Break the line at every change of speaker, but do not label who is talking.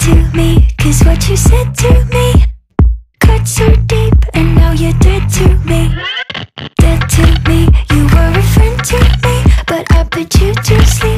to me, 'cause what you said to me cut so deep, and now you're dead to me. Dead to me, you were a friend to me, but I put you to sleep.